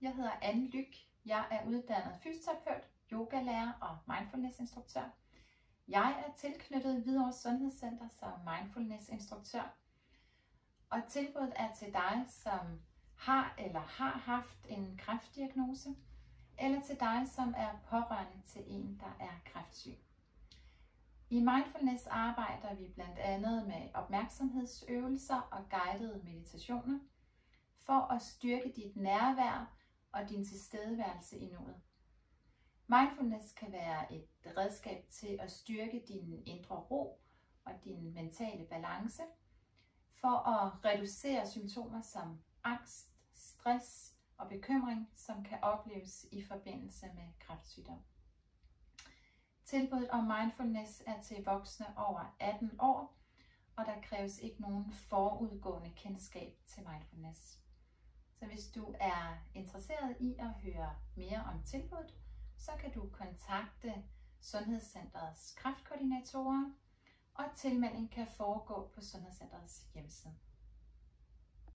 Jeg hedder Anne Lyck. Jeg er uddannet fysioterapeut, yogalærer og mindfulness-instruktør. Jeg er tilknyttet Hvidovre Sundhedscenter som mindfulness-instruktør. Og tilbuddet er til dig, som har eller har haft en kræftdiagnose, eller til dig, som er pårørende til en, der er kræftsyg. I mindfulness arbejder vi blandt andet med opmærksomhedsøvelser og guidede meditationer for at styrke dit nærvær og din tilstedeværelse i nuet. Mindfulness kan være et redskab til at styrke din indre ro og din mentale balance for at reducere symptomer som angst, stress og bekymring, som kan opleves i forbindelse med kræftsygdom. Tilbuddet om mindfulness er til voksne over 18 år, og der kræves ikke nogen forudgående kendskab til mindfulness. Så hvis du er interesseret i at høre mere om tilbuddet, så kan du kontakte Sundhedscenterets kræftkoordinatorer, og tilmelding kan foregå på Sundhedscenterets hjemmeside.